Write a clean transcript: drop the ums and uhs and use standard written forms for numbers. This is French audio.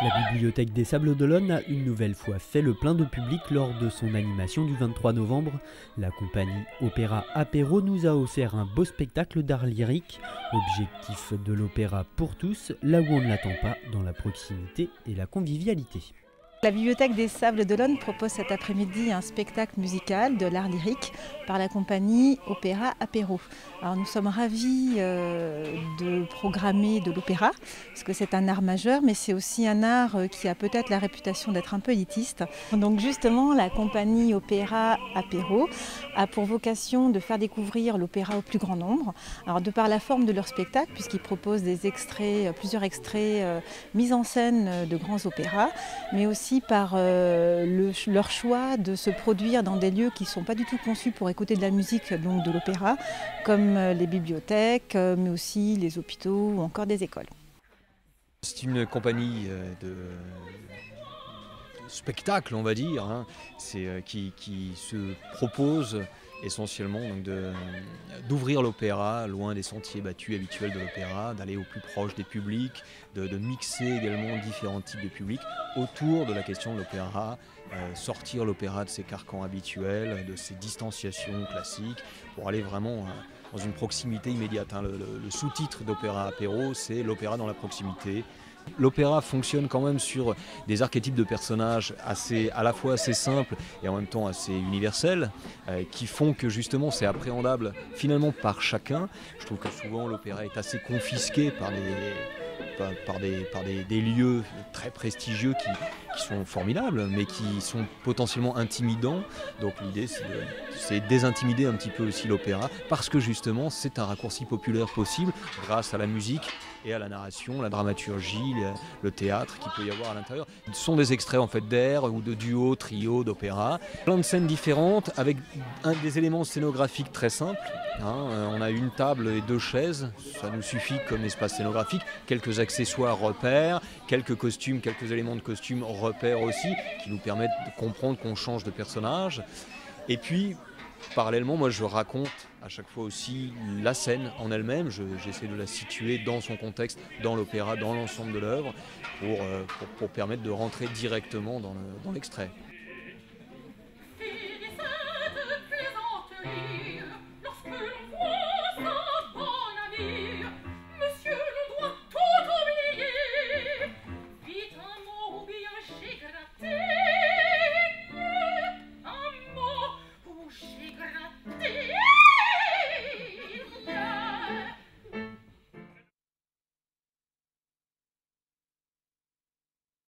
La Bibliothèque des Sables d'Olonne a une nouvelle fois fait le plein de public lors de son animation du 23 novembre. La compagnie Opéra Apéro nous a offert un beau spectacle d'art lyrique. Objectif de l'opéra pour tous, là où on ne l'attend pas, dans la proximité et la convivialité. La Bibliothèque des Sables d'Olonne propose cet après-midi un spectacle musical de l'art lyrique par la compagnie Opéra Apéro. Alors nous sommes ravis de programmer de l'opéra, parce que c'est un art majeur, mais c'est aussi un art qui a peut-être la réputation d'être un peu élitiste. Donc justement, la compagnie Opéra Apéro a pour vocation de faire découvrir l'opéra au plus grand nombre. Alors de par la forme de leur spectacle, puisqu'ils proposent des extraits, plusieurs extraits mis en scène de grands opéras, mais aussi par leur choix de se produire dans des lieux qui ne sont pas du tout conçus pour écouter de la musique, donc de l'opéra, comme les bibliothèques, mais aussi les hôpitaux ou encore des écoles. C'est une compagnie de spectacle, on va dire, hein, qui se propose essentiellement d'ouvrir l'opéra loin des sentiers battus habituels de l'opéra, d'aller au plus proche des publics, de mixer également différents types de publics autour de la question de l'opéra, sortir l'opéra de ses carcans habituels, de ses distanciations classiques, pour aller vraiment dans une proximité immédiate. Hein. Le sous-titre d'Opéra Apéro, c'est l'opéra dans la proximité. L'opéra fonctionne quand même sur des archétypes de personnages à la fois assez simples et en même temps assez universels, qui font que justement c'est appréhendable finalement par chacun. Je trouve que souvent l'opéra est assez confisqué par des lieux très prestigieux qui sont formidables, mais qui sont potentiellement intimidants. Donc l'idée c'est de désintimider un petit peu aussi l'opéra, parce que justement c'est un raccourci populaire possible grâce à la musique et à la narration, la dramaturgie, le théâtre qu'il peut y avoir à l'intérieur. Ce sont des extraits en fait d'air ou de duo, trio, d'opéra. Plein de scènes différentes avec des éléments scénographiques très simples. Hein. On a une table et deux chaises, ça nous suffit comme espace scénographique. Quelques accessoires repères, quelques costumes, quelques éléments de costumes repères aussi, qui nous permettent de comprendre qu'on change de personnage. Et puis, parallèlement, moi je raconte à chaque fois aussi la scène en elle-même, j'essaie de la situer dans son contexte, dans l'opéra, dans l'ensemble de l'œuvre, pour permettre de rentrer directement dans l'extrait.